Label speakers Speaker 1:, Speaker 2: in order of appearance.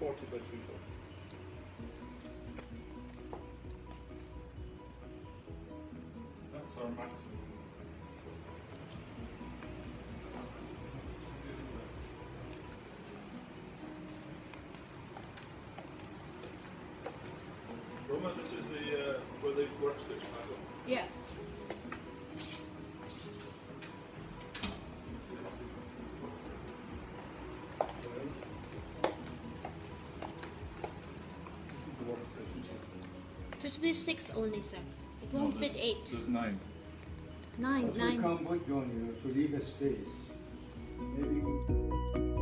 Speaker 1: 240 by 340. That's our maximum. Roma, this is the where they work stitch pattern.
Speaker 2: Yeah. There should be 6 only, sir. It won't fit 8.
Speaker 1: There's 9.
Speaker 2: 9.
Speaker 3: We can't put John here to leave a space. Maybe.